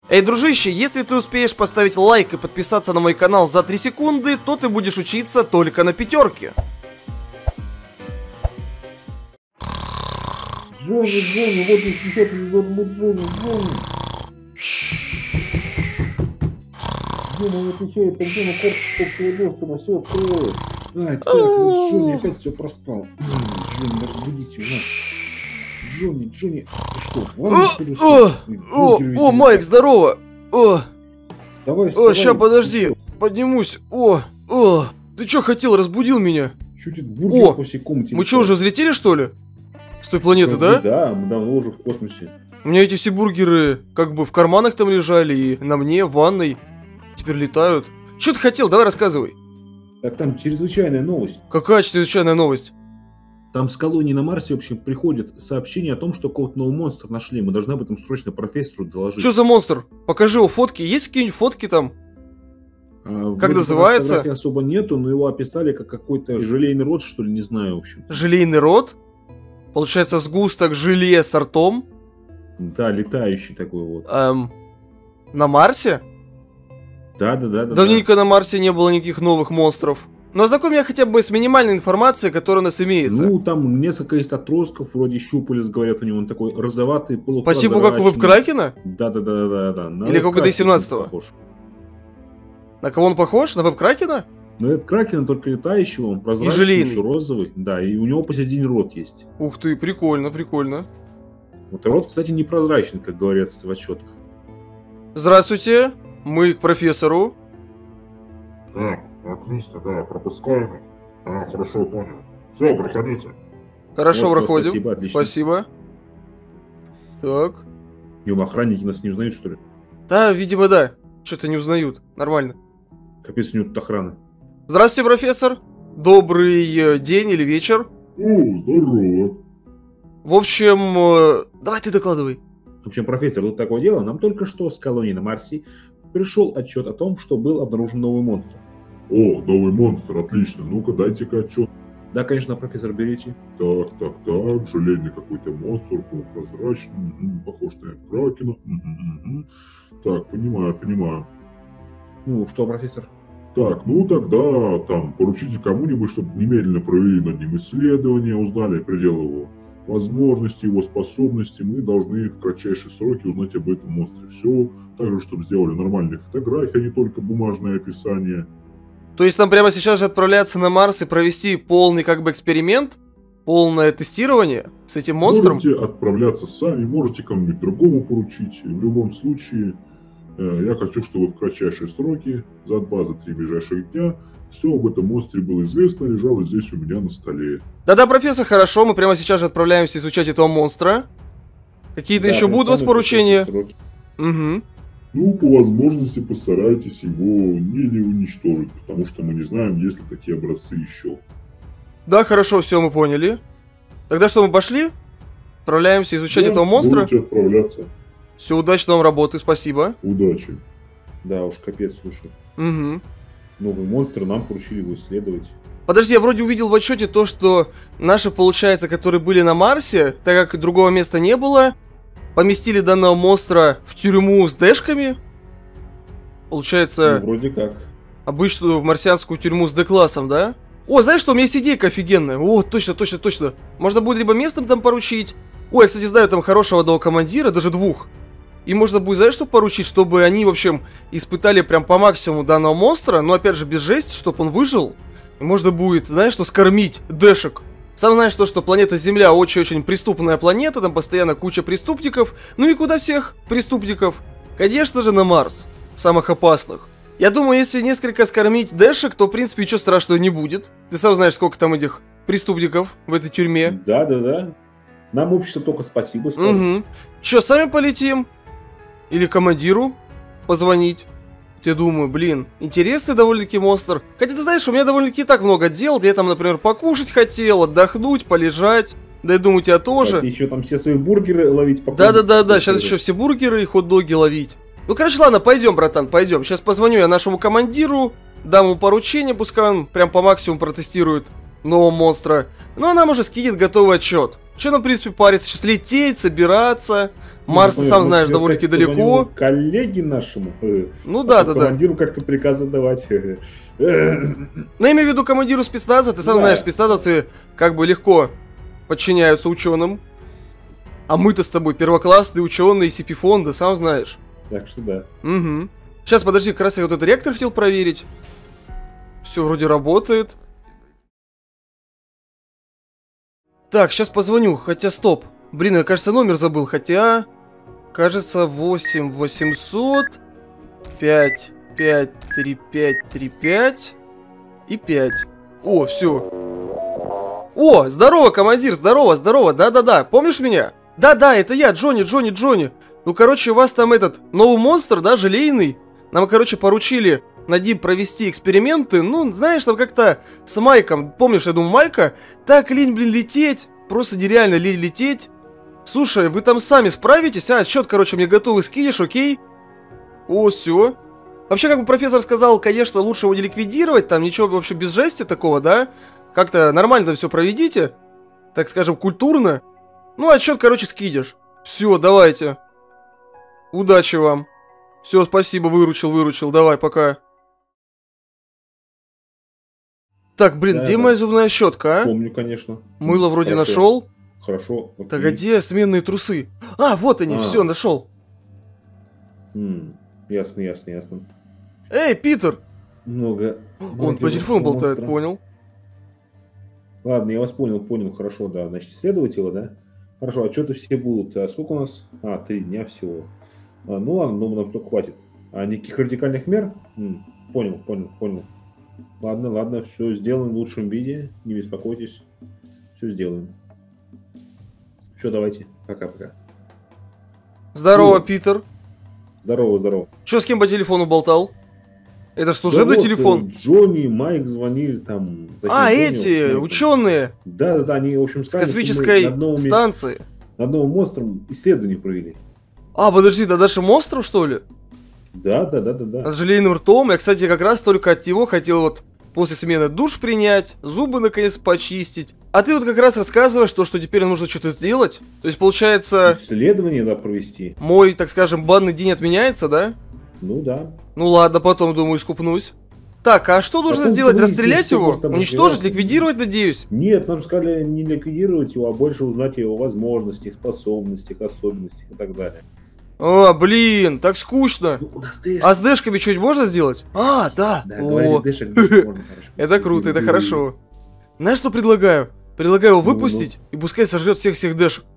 Эй, дружище, если ты успеешь поставить лайк и подписаться на мой канал за 3 секунды, то ты будешь учиться только на 5. Джонни, вот еще должен быть Джонни. Джонни не отвечает, там Джонни корпус общего доступа, все откроет. А, так, Джонни опять все проспал. Джонни, разбудите его. Джонни, ты что, в ванну, что ли? О, Майк, здорово! Давай, ща, подожди, поднимусь. Ты чё хотел, разбудил меня? Чуть бургер по всей комнате. Мы чё, уже взлетели, что ли? С той планеты, да? Да, мы давно уже в космосе. У меня эти все бургеры как бы в карманах там лежали и на мне, в ванной. Теперь летают. Чё ты хотел? Давай рассказывай. Так там чрезвычайная новость. Какая чрезвычайная новость? Там с колонии на Марсе, в общем, приходит сообщение о том, что какого-то нового монстра нашли. Мы должны об этом срочно профессору доложить. Что за монстр? Покажи его фотки. Есть какие-нибудь фотки там? Как называется? Фотографий особо нету, но его описали как какой-то желейный рот, что ли, не знаю, в общем. Желейный рот? Получается, сгусток желе с ртом? Да, летающий такой вот. На Марсе? Да. Давненько на Марсе не было никаких новых монстров. Но ознакомь меня хотя бы с минимальной информацией, которая у нас имеется. Ну, там несколько есть отростков, вроде щупалец, говорят, у него он такой розоватый, полупрозрачный. По типу как у веб-кракена? Да. Или как у D17? На кого он похож? На веб-кракена? На веб-кракена, только летающего, он прозрачный, еще розовый. Да, и у него посередине рот есть. Ух ты, прикольно. Вот и рот, кстати, непрозрачный, как говорится в отчетах. Здравствуйте, мы к профессору. Так, отлично, да, пропускаем их. Хорошо, понял. Все, проходите. Хорошо, вот, проходим. Спасибо, отлично. Спасибо. Так. Охранники нас не узнают, что ли? Да, видимо, да. Что-то не узнают. Нормально. Капец, у него тут охрана. Здравствуйте, профессор. Добрый день или вечер. О, здорово. В общем, давай ты докладывай. В общем, профессор, тут такое дело. Нам только что с колонии на Марсе пришел отчет о том, что был обнаружен новый монстр. О, новый монстр, отлично. Ну-ка, дайте-ка отчет. Да, конечно, профессор, берите. Так, желейный какой-то монстр, полупрозрачный, похож на кракена. Так, понимаю. Ну, что, профессор? Так, ну тогда там поручите кому-нибудь, чтобы немедленно провели над ним исследование, узнали пределы его возможностей, его способностей. Мы должны в кратчайшие сроки узнать об этом монстре все. Также, чтобы сделали нормальные фотографии, а не только бумажное описание. То есть нам прямо сейчас же отправляться на Марс и провести полный как бы эксперимент? Полное тестирование с этим монстром? Можете отправляться сами, можете кому-нибудь другому поручить. В любом случае, я хочу, чтобы в кратчайшие сроки, за 2-3 ближайших дня, все об этом монстре было известно, лежало здесь у меня на столе. Да, профессор, хорошо, мы прямо сейчас же отправляемся изучать этого монстра. Какие-то еще будут у вас поручения? Угу. Ну, по возможности постарайтесь его не уничтожить, потому что мы не знаем, есть ли такие образцы еще. Да, хорошо, все, мы поняли. Тогда что, мы пошли? Отправляемся изучать этого монстра? Можете отправляться. Все, удачной вам работы, спасибо. Удачи. Да уж, капец, слушай. Угу. Новый монстр, нам поручили его исследовать. Подожди, я вроде увидел в отчете то, что наши, получается, которые были на Марсе, так как другого места не было, поместили данного монстра в тюрьму с дэшками. Получается, Ну, вроде как. Обычную в марсианскую тюрьму с Д-классом, да? О, знаешь что, у меня есть идейка офигенная. О, точно. Можно будет либо местным там поручить. Ой, я, кстати, знаю там хорошего одного командира, даже 2. И можно будет, знаешь, что поручить, чтобы они, в общем, испытали прям по максимуму данного монстра, но опять же без жести, чтобы он выжил. И можно будет, знаешь, что скормить дэшек. Сам знаешь то, что планета Земля очень-очень преступная планета, там постоянно куча преступников. Ну и куда всех преступников? Конечно же на Марс, самых опасных. Я думаю, если несколько скормить дэшек, то в принципе ничего страшного не будет. Ты сам знаешь, сколько там этих преступников в этой тюрьме. Да. Нам общество только спасибо скажет. Угу. Че, сами полетим? Или командиру позвонить? Я думаю, блин, интересный довольно-таки монстр. Хотя ты знаешь, у меня довольно-таки так много дел. Я там, например, покушать хотел, отдохнуть, полежать. Да я думаю, тебя тоже. Так, еще там все свои бургеры ловить. Да. Сейчас еще все бургеры и хот-доги ловить. Ну, короче, ладно, пойдем, братан, пойдем. Сейчас позвоню я нашему командиру, дам ему поручение, пускай он прям по максимуму протестирует нового монстра. Ну, а нам уже скинет готовый отчет. Че нам, в принципе, париться? Сейчас лететь, собираться. Марс, Ну, сам может, знаешь, я довольно-таки сказать, далеко. позвоню коллеге нашему. Ну да, да. Командиру как-то приказы давать. Но я имею в виду командиру спецназа. Ты сам Да. знаешь, спецназовцы как бы легко подчиняются ученым. А мы-то с тобой первоклассные ученые CP-фонда, сам знаешь. Так что да. Угу. Сейчас, подожди, как раз я вот этот реактор хотел проверить. Все вроде работает. Так, сейчас позвоню, хотя стоп. Блин, я, кажется, номер забыл, хотя... Кажется, 8800 5 5 3 5 3 5 и 5. О, все. О, здорово, командир, здорово, здорово, да-да-да, помнишь меня? Да-да, это я, Джонни. Ну, короче, у вас там этот новый монстр, да, желейный. Нам, короче, поручили над ним провести эксперименты. Ну, знаешь, там как-то с Майком, помнишь, я думаю, Майка, так лень, блин, лететь. Просто нереально лень лететь. Слушай, вы там сами справитесь, а? Отчет, короче, мне готовый скинешь, окей? О, все. Вообще, как бы профессор сказал, конечно, лучше его не ликвидировать, там ничего вообще без жести такого, да? Как-то нормально все проведите, так скажем, культурно. Ну, отчет, короче, скинешь. Все, давайте. Удачи вам. Все, спасибо, выручил, давай, пока. Так, блин, Да, где да. моя зубная щетка, а? Помню, конечно. Мыло вроде Хорошо. нашел. Хорошо. Так, окей. а где сменные трусы? А, вот они, А. все, нашел. Ясно. Эй, Питер! Много. Он по телефону болтает, понял. Ладно, я вас понял, хорошо, да. Значит, исследовать его, да? Хорошо, отчеты все будут. А сколько у нас? 3 дня всего. Ну ладно, думаю, нам столько хватит. А никаких радикальных мер? Понял. Ладно, все сделаем в лучшем виде. Не беспокойтесь. Все сделаем. Все, давайте. Пока-пока. Здорово, Ну. Питер. Здорово. Че, с кем по телефону болтал? Это ж Да служебный вот, телефон? Джонни, Майк звонили там. А, точнее, Джонни, эти, вот с Майком. ученые Да, они, в общем, с сказали, что мы космической над новыми- станции. над новым монстром исследование провели. А, подожди, да даже монстров, что ли? Да. С желейным ртом. Я, кстати, как раз только от него хотел вот после смены душ принять, зубы наконец почистить. А ты вот как раз рассказываешь то, что теперь нужно что-то сделать. То есть, получается, Исследование, да, провести. мой, так скажем, банный день отменяется, да? Ну да. Ну ладно, потом, думаю, искупнусь. Так, а что нужно Потом сделать? выяснить, Расстрелять что его? просто там Уничтожить? разбираться. Ликвидировать, надеюсь? Нет, нам сказали не ликвидировать его, а больше узнать о его возможностях, способностях, особенностях и так далее. А, блин, так скучно. Ну, у нас дэш. А с дэшками что-нибудь можно сделать? А, да. Да, О, говорили, дэшек можно, хорошо. это круто, это хорошо. Знаешь, что предлагаю? Предлагаю его выпустить и пускай сожрет всех дэшек.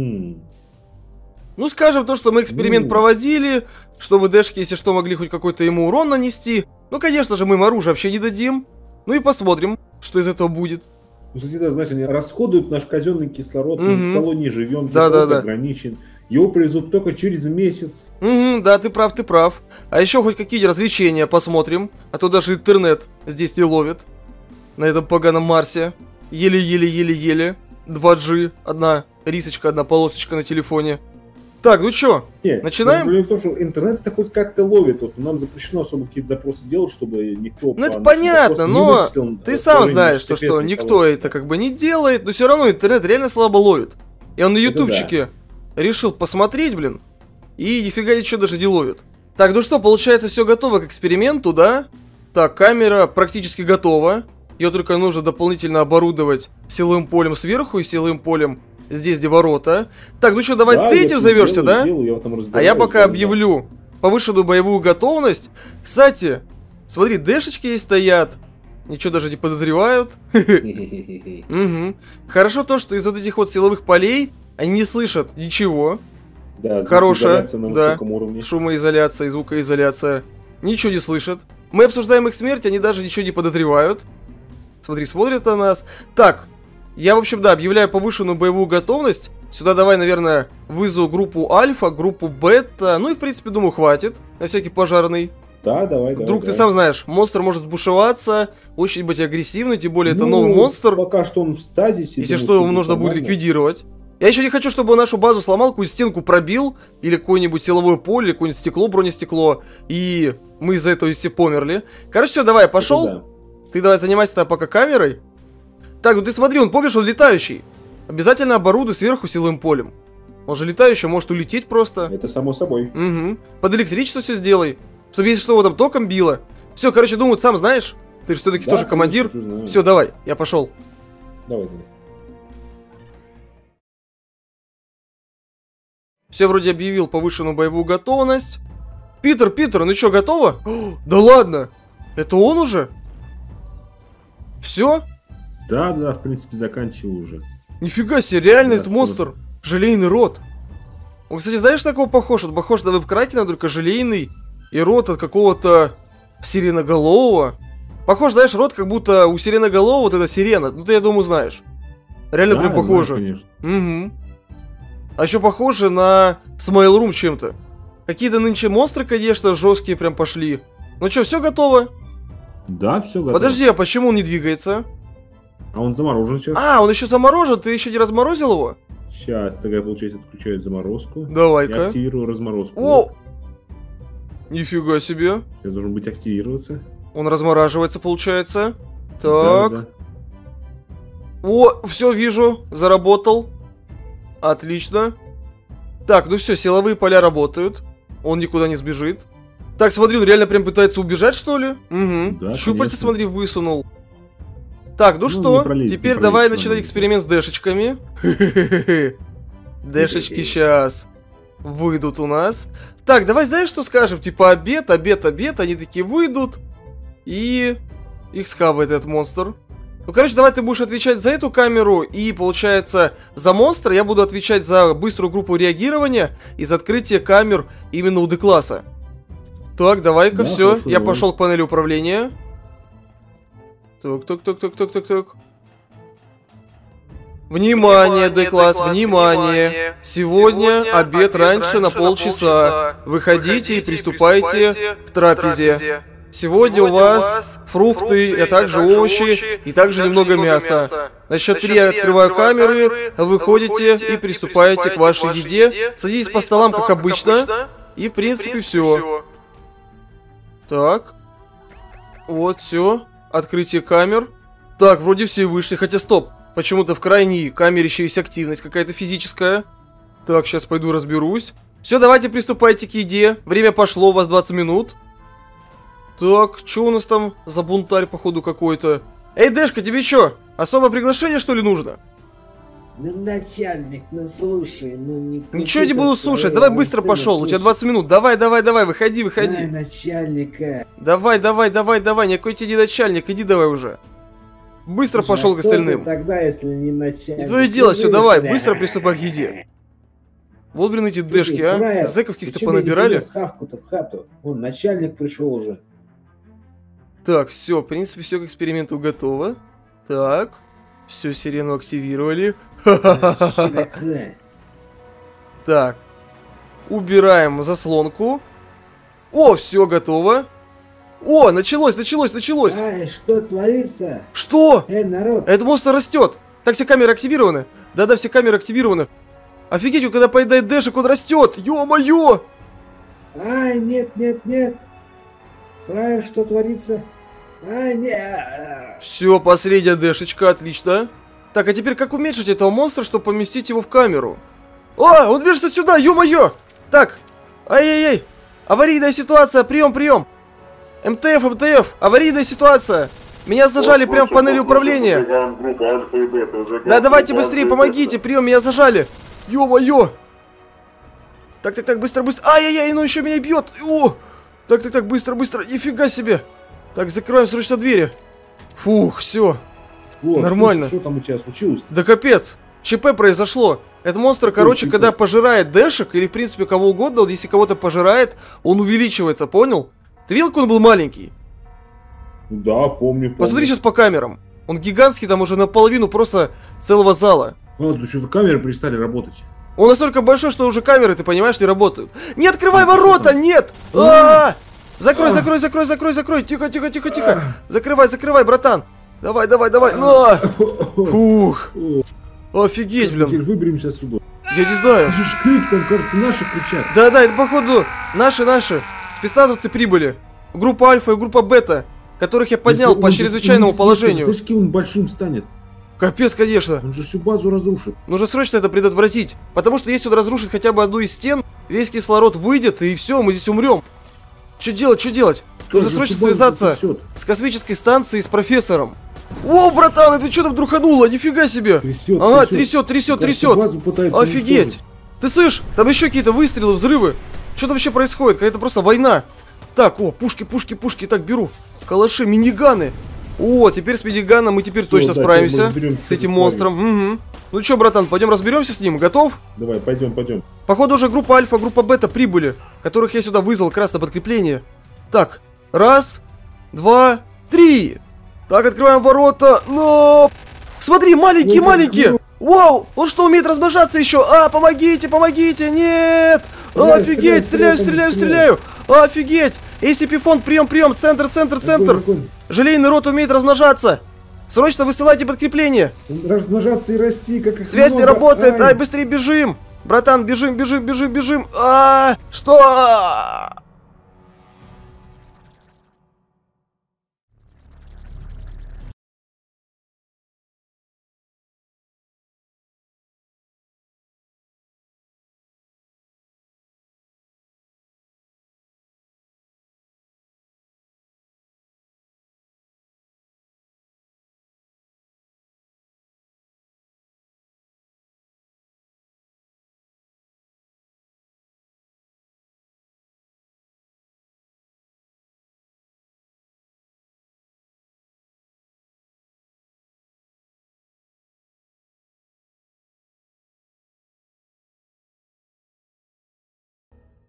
Ну, скажем то, что мы эксперимент Ну. проводили, чтобы дэшки, если что, могли хоть какой-то ему урон нанести. Ну, конечно же, мы им оружие вообще не дадим. Ну и посмотрим, что из этого будет. Ну, кстати, да, знаешь, они расходуют наш казенный кислород, мы Мгм. в колонии живем, Да, кислород да, да. ограничен. Его привезут только через месяц. Угу, да, ты прав. А еще хоть какие развлечения посмотрим, а то даже интернет здесь не ловит. На этом поганом Марсе. Еле-еле. 2G, одна рисочка, одна полосочка на телефоне. Так, ну чё, Нет, начинаем? Проблема в том, что интернет-то хоть как-то ловит. Вот нам запрещено особо какие-то запросы делать, чтобы никто... Ну, это по понятно, нашим но запросам не вычислил ты сам положение знаешь, что секретной никто колонии. это как бы не делает, но все равно интернет реально слабо ловит. Я на Это ютубчике решил посмотреть, блин, и нифига ничего даже не ловит. Так, ну что, получается, все готово к эксперименту, да? Так, камера практически готова. Ее только нужно дополнительно оборудовать силовым полем сверху и силовым полем здесь, где ворота. Так, ну что, давай Да, ты я этим всё зовешься, да? делаю, я в этом А разбираюсь, я пока да. объявлю повышенную боевую готовность. Кстати, смотри, дэшечки здесь стоят. Ничего даже не подозревают. Угу. Хорошо то, что из вот этих вот силовых полей они не слышат ничего. Да, Хорошая, звукоизоляция на да. высоком уровне. Шумоизоляция и звукоизоляция. Ничего не слышат. Мы обсуждаем их смерть, они даже ничего не подозревают. Смотри, смотрят на нас. Так, я, в общем, да, объявляю повышенную боевую готовность. Сюда давай, наверное, вызову группу Альфа, группу Бета. Ну и, в принципе, думаю, хватит. На всякий пожарный. Да, давай. Вдруг ты давай. сам знаешь, монстр может сбушеваться, очень быть агрессивный, тем более это Ну, новый монстр. Пока что он в стазисе. Если думаю, что, его всё нужно будет нормально. ликвидировать. Я еще не хочу, чтобы он нашу базу сломал, какую-нибудь стенку пробил, или какое-нибудь силовое поле, или какое-нибудь стекло, бронестекло, и мы из-за этого все померли. Короче, все, давай, пошел. Это да. Ты давай занимайся пока камерой. Так, ну ты смотри, он, помнишь, он летающий. Обязательно оборудуй сверху силовым полем. Он же летающий, может улететь просто. Это само собой. Угу. Под электричество все сделай. Чтобы если что, его там током било. Все, короче, думаю, ты сам знаешь. Ты же все-таки тоже командир. Все, давай, я пошел. Давай. Все вроде объявил повышенную боевую готовность. Питер, ну что, готово? Да ладно! Это он уже? Все? Да, в принципе, заканчивал уже. Нифига себе, реально Да, этот монстр. Желейный рот. Он, кстати, знаешь, на кого похож? Он похож на веб-кракена, только желейный. И рот от какого-то сиреноголового. Похож, знаешь, рот как будто у сиреноголового вот эта сирена. Ну ты, я думаю, знаешь. Реально Да, прям похоже. Да, конечно. Угу. А еще похоже на Smile Room чем-то. Какие-то нынче монстры, конечно, жесткие прям пошли. Ну что, все готово? Да, все готово. Подожди, а почему он не двигается? А он заморожен сейчас. А, он еще заморожен, ты еще не разморозил его? Сейчас, тогда, получается, отключаю заморозку. Давай-ка. Я активирую разморозку. О! Нифига себе. Сейчас должен быть активироваться. Он размораживается, получается. Так. Да. О, все вижу, заработал. Отлично. Так, ну все, силовые поля работают. Он никуда не сбежит. Так, смотри, он реально прям пытается убежать, что ли? Угу. Да, щупальца, конечно. смотри, высунул. Так, ну что, теперь давай начинать эксперимент с дэшечками. Дэшечки сейчас выйдут у нас. Так, давай знаешь, что скажем? Типа обед. Они такие выйдут. И их схавает этот монстр. Ну, короче, давай ты будешь отвечать за эту камеру. И, получается, за монстра я буду отвечать за быструю группу реагирования и за открытие камер именно у Д-класса. Так, давай-ка, Да, все. хорошо, Я давай. пошел к панели управления. Так. Внимание, Д-класс, внимание. Сегодня обед раньше на полчаса. Выходите и приступайте к трапезе. Сегодня у вас фрукты, а также овощи и также немного мяса. На счет 3 я открываю камеры, выходите и приступаете к вашей еде. Садитесь по столам, как обычно. И в принципе все. Так. Вот, все. Открытие камер. Так, вроде все вышли, хотя стоп. Почему-то в крайней камере еще есть активность какая-то физическая. Так, сейчас пойду разберусь. Все, давайте приступайте к еде. Время пошло, у вас 20 минут. Так, что у нас там за бунтарь, походу, какой-то? Эй, Дэшка, тебе что? Особое приглашение, что ли, нужно? Ну, начальник, ну слушай, ну не... Ничего не буду слушать, давай быстро пошел, у тебя 20 минут. Давай, выходи. Ай, начальника. Давай, никакой тебе не начальник, иди давай уже. Быстро Слушай, пошел а к кто ты остальным. тогда, если не начальник? Не твое дело, все, давай, Слышь, быстро бля? приступай к еде. Вот, блин, эти Слушай, дэшки, а? фраер, Зэков ты каких-то чё мне не понабирали. принес хавку-то в хату? Вон, начальник пришел уже. Так, все, в принципе, все к эксперименту готово. Так, все, сирену активировали. Щедака. Так, убираем заслонку. О, все готово. О, началось. Ай, что творится? Что? Народ, Этот монстр растет. Так, все камеры активированы. Да, все камеры активированы. Офигеть, он когда поедает дэшек, он растет. Ё-моё! ай, нет. Фраер, что творится? Ай, нет. Все, последняя дэшечка, отлично. Так, а теперь как уменьшить этого монстра, чтобы поместить его в камеру? О, он движется сюда, ё-моё! Так, ай-яй-яй, аварийная ситуация, прием. МТФ, аварийная ситуация. Меня зажали прямо в панели управления. Да, давайте быстрее, помогите, прием, меня зажали. Ё-моё! Так, быстро. Ай-яй-яй, ну еще меня бьет. О! Так, быстро, нифига себе. Так, закрываем срочно двери. Фух, все. Вот, Нормально. Слушай, что там у тебя случилось? Да капец. ЧП произошло. Этот монстр, короче, ЧП? когда пожирает дэшек, или в принципе кого угодно, вот если кого-то пожирает, он увеличивается, понял? Ты видел, как он был маленький? Да, помню. Посмотри сейчас по камерам. Он гигантский, там уже наполовину просто целого зала. Вот, тут что-то камеры перестали работать. Он настолько большой, что уже камеры, ты понимаешь, не работают. Не открывай Ну, ворота, там? нет! Закрой. Тихо. Закрывай, братан. Давай. На! Фух. Офигеть, Теперь блин. выберемся отсюда. Я не знаю. Слышишь, крик там, кажется, наши кричат. Да, это походу наши. Спецназовцы прибыли. Группа Альфа и группа Бета, которых я поднял Если по он- чрезвычайному он не положению. слышишь, каким он большим станет. Капец, конечно. Он же всю базу разрушит. Нужно срочно это предотвратить. Потому что если он разрушит хотя бы одну из стен, весь кислород выйдет, и все, мы здесь умрем. Что делать, что делать? Нужно срочно связаться с космической станцией, с профессором. О, братан, это что там трухануло? Нифига себе. Трясет, Ага, трясет. Офигеть. Ты слышишь? Там еще какие-то выстрелы, взрывы. Что там вообще происходит? Какая-то просто война. Так, о, пушки. Так, беру. Калаши, миниганы. О, теперь с миниганом мы теперь точно справимся с этим монстром. Угу. Ну что, братан, пойдем разберемся с ним. Готов? Давай, пойдем. Походу уже группа Альфа, группа Бета прибыли, которых я сюда вызвал как раз на подкрепление. Так, 1, 2, 3. Так, открываем ворота. Но... Смотри, маленькие. Вау, он что, умеет размножаться еще? Помогите, нет. Офигеть, стреляю. Офигеть. SCP-фонд, прием, центр. Желейный рот умеет размножаться. Срочно высылайте подкрепление. Размножаться и расти, как их Связь не много. работает, быстрее бежим. Братан, бежим. Что?